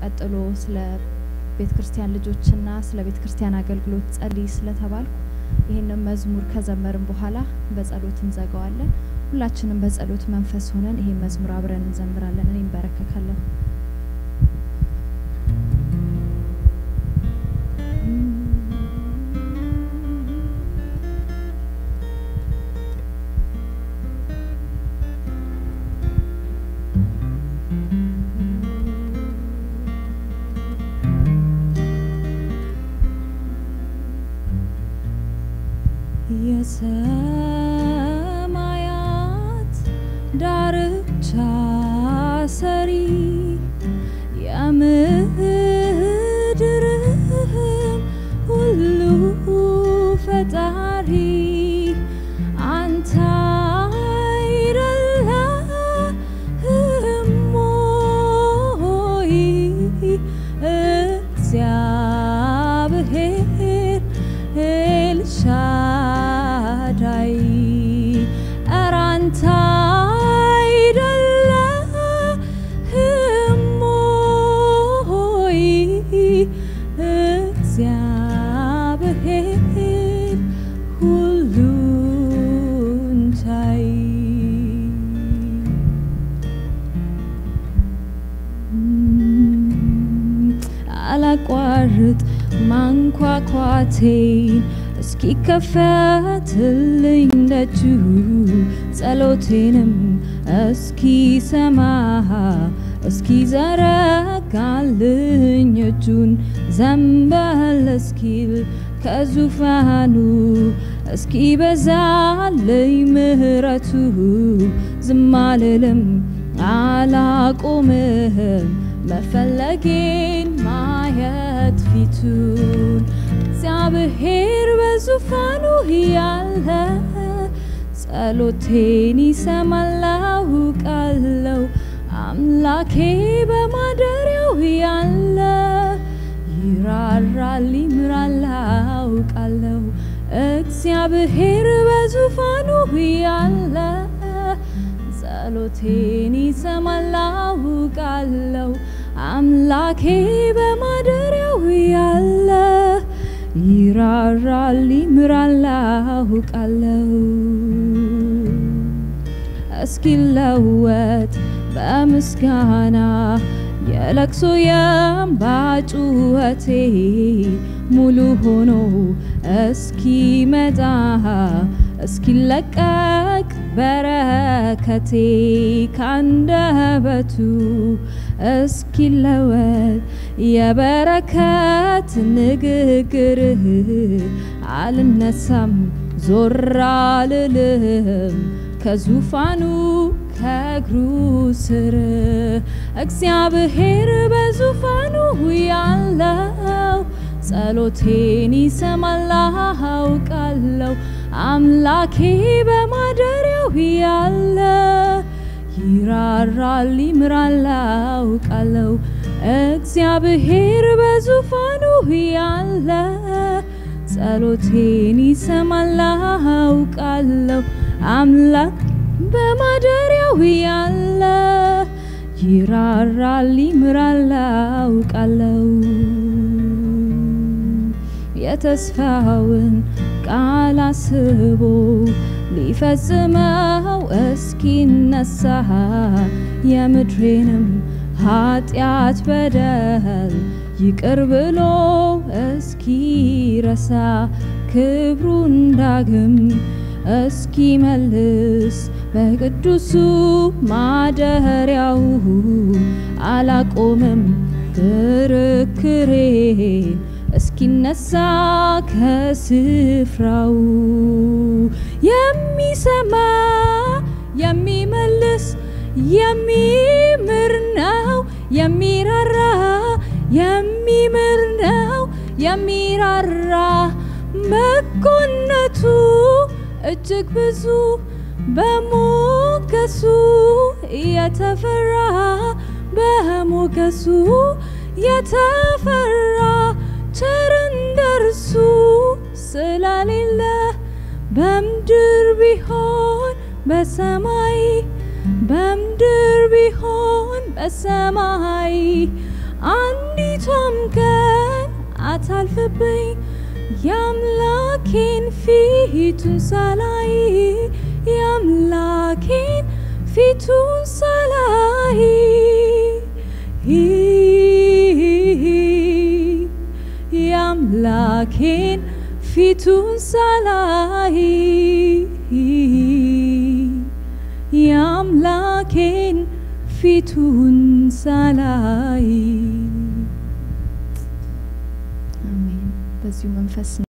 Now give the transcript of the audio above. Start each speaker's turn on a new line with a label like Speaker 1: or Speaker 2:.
Speaker 1: ቀጥሎ ስለ ቤተ ክርስቲያን ልጆችና ስለ ቤተ ክርስቲያን አገልግሎት ጸልይ ስለተባልኩ ይሄንን መዝሙር ከዘመርን በኋላ በጸሎት እንዘጋዋለን። ሁላችንም በጸሎት መንፈስ ሆነን ይሄ መዝሙር አብረን እንዘምራለን። እኔም በረከካለሁ። የሰማያት ዳርቻ ሰሪ የምድርም ሁሉ ፈጣሪ አንተ አይደለህም ወይ እግዚአብሔር ኤልሻዳይ አራንታ አይደለህም ወይ እግዚአብሔር ሁሉን ቻይ አላቋርጥ ማንኳኳቴን እስኪ ከፈትልኝ ደጁ ጸሎቴንም እስኪ ሰማ እስኪ ዘረጋልኝ እጁን ዘንበል እስኪል ከዙፋኑ እስኪ በዛልኝ ምህረቱ ዝም አልልም አላቆምህም መፈለጌን ማየት ፊቱን እግዚአብሔር በዙፋኑ ያለ ጸሎቴን ይሰማል አውቃለሁ አምላኬ በማደሪያው ያለ ይራራል ይምራል አውቃለሁ እግዚአብሔር በዙፋኑ ያለ ጸሎቴን ይሰማል አውቃለሁ አምላኬ በማደሪያው ያለ ይራራል ይምራል አውቃለሁ እስኪ ለወጥ በምስጋና የለቅሶ የእንባ ጩኸቴ ሙሉ ሆኖ እስኪ መጣ እስኪ ለቀቅ በረከቴ ካንደበቱ እስኪ ለወጥ የበረከት ንግግርህ አልነሳም ዞር አልልም ከዙፋኑ ከእግሩ ስር እግዚአብሔር በዙፋኑ ያለው ጸሎቴን ይሰማል አውቃለሁ አምላኬ በማደሪያው ያለ ይራራል ይምራል አውቃለሁ እግዚአብሔር በዙፋኑ ያለ ጸሎቴን ይሰማል አውቃለሁ አምላክ በማደሪያው ያለ ይራራል ይምራል አውቃለሁ የተስፋውን ቃል አስቦ ሊፈጽመው እስኪነሳ የምድሬንም ኃጢአት በደል ይቅር ብሎ እስኪረሳ ክብሩን ዳግም እስኪመልስ በቅዱሱ ማደሪያው አላቆምም ክርክሬን እስኪነሳ ከስፍራው የሚሰማ የሚመልስ የሚምር ነው የሚራራ የሚምር ነው የሚራራ መጎነቱ እጅግ ብዙ በሞገሱ የተፈራ በሞገሱ የተፈራ ቸር እንደርሱ ስላሌለ በምድር ቢሆን በሰማይ በምድር ቢሆን በሰማይ አታልፍብኝ ያምላኬን ፊቱን ሳላይ ያምላኬን ፊቱን ሳላይ ያምላኬን ፊቱን ሳላይ ያምላኬን ፊቱን ሳላይ አሜን በዚሁ መንፈስ